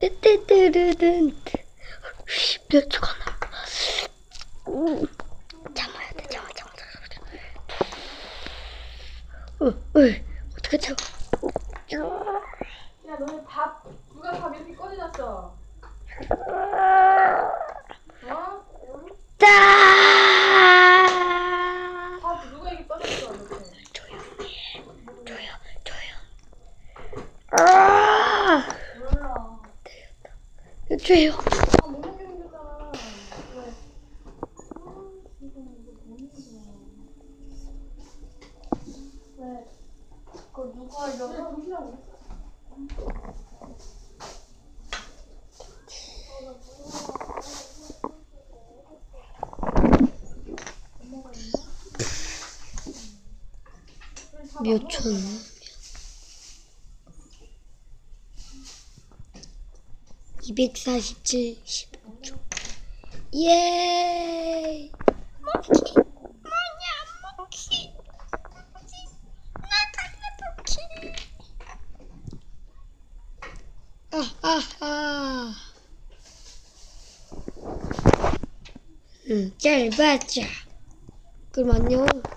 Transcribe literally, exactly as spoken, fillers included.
뜨뜨뜨르든 몇 초가 나. 참아야 돼, 참아, 참아, 참아. 어, 어, 어떻게 참아? 야, 너네 밥 누가 밥 이렇게 꺼내놨어? 어? 짜! 밥 누가 이렇게 꺼냈어? 이렇게. 조용히 해. 조용, 조용. 아! 몰라. 조용. 아, 못 먹게 생겼잖아. 왜? 아, 진짜 이거 뭐는 거야? 왜? 그거 누가 이러고? 정신하고 있어? 몇 초? 이백사십칠, 십오 초. 예! 모키! 뭐냐, 모키! 모키! 나 갈래, 모키! 아하하! 응, 잘 봤자. 그럼 안녕.